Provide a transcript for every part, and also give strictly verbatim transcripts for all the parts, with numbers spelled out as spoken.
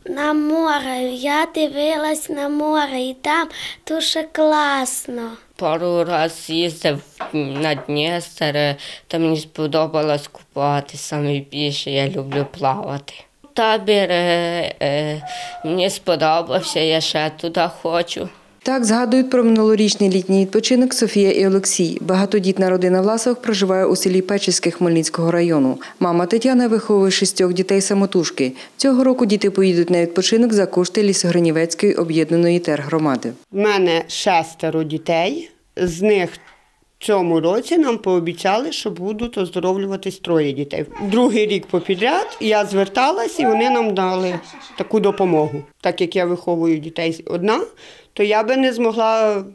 На море. Я дивилась на море і там дуже класно. Пару разів їздив на Дністер, та мені сподобалось купатися найбільше, я люблю плавати. Табір е, е, мені сподобався, я ще туди хочу. Так згадують про минулорічний літній відпочинок Софія і Олексій. Багатодітна родина Власових проживає у селі Печеське Хмельницького району. Мама Тетяна виховує шістьох дітей-самотужки. Цього року діти поїдуть на відпочинок за кошти Лісогранівецької об'єднаної тергромади. У мене шестеро дітей, з них в цьому році нам пообіцяли, що будуть оздоровлюватись троє дітей. Другий рік попідряд я зверталась і вони нам дали таку допомогу. Так як я виховую дітей одна, то я би не змогла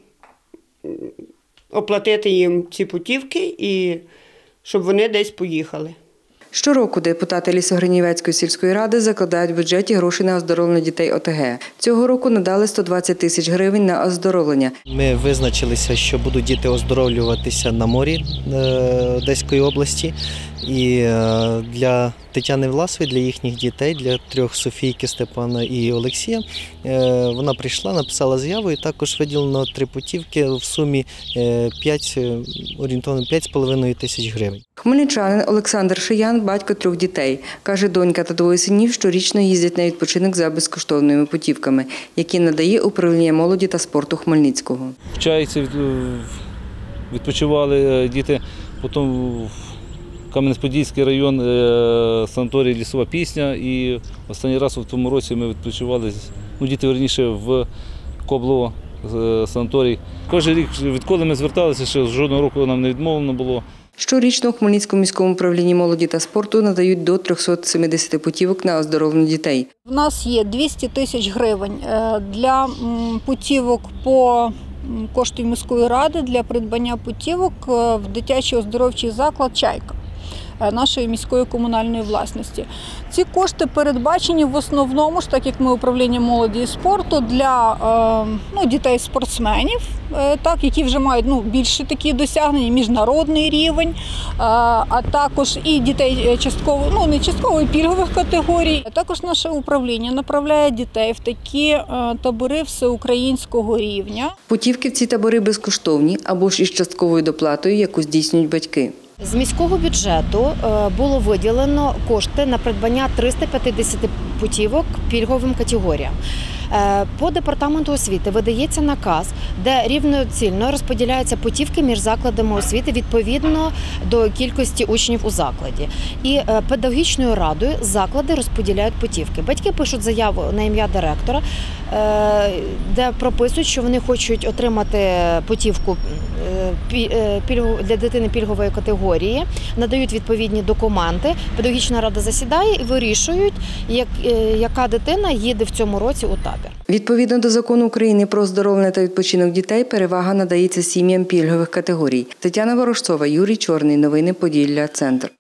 оплатити їм ці путівки і щоб вони десь поїхали. Щороку депутати Лісогранівецької сільської ради закладають в бюджеті гроші на оздоровлення дітей О Те Ге. Цього року надали сто двадцять тисяч гривень на оздоровлення. Ми визначилися, що будуть діти оздоровлюватися на морі Одеської області. І для Тетяни Власової, для їхніх дітей, для трьох – Софійки, Степана і Олексія, вона прийшла, написала заяву і також виділено три путівки в сумі п'ять, орієнтовно п'ять з половиною тисяч гривень. Хмельничанин Олександр Шиян – батько трьох дітей. Каже, донька та двоє синів щорічно їздять на відпочинок за безкоштовними путівками, які надає управління молоді та спорту Хмельницького. В Чайці відпочивали діти, потім в Кам'янець-Подільський район, санаторій «Лісова пісня». І останній раз у тому році ми відпочивали, ну, діти, верніше, в Коблово санаторій. Кожен рік, відколи ми зверталися, ще жодного року нам не відмовлено було. Щорічно у Хмельницькому міському управлінні молоді та спорту надають до трьохсот сімдесяти путівок на оздоровлення дітей. У нас є двісті тисяч гривень для путівок по кошту міської ради для придбання путівок в дитячий оздоровчий заклад «Чайка» нашої міської комунальної власності. Ці кошти передбачені в основному, так як ми управління молоді і спорту, для ну, дітей-спортсменів, так, які вже мають ну, більше такі досягнення, міжнародний рівень, а також і дітей частково, ну не частково, пільгових категорій. Також наше управління направляє дітей в такі табори всеукраїнського рівня. Путівки в ці табори безкоштовні або ж із частковою доплатою, яку здійснюють батьки. З міського бюджету було виділено кошти на придбання триста п'ятдесят путівок пільговим категоріям. По департаменту освіти видається наказ, де рівноцільно розподіляються путівки між закладами освіти відповідно до кількості учнів у закладі. І педагогічною радою заклади розподіляють путівки. Батьки пишуть заяву на ім'я директора, де прописують, що вони хочуть отримати путівку для дитини пільгової категорії, надають відповідні документи, педагогічна рада засідає і вирішують, яка дитина їде в цьому році у табір. Відповідно до закону України про оздоровлення та відпочинок дітей, перевага надається сім'ям пільгових категорій. Тетяна Ворожцова, Юрій Чорний. Новини Поділля. Центр.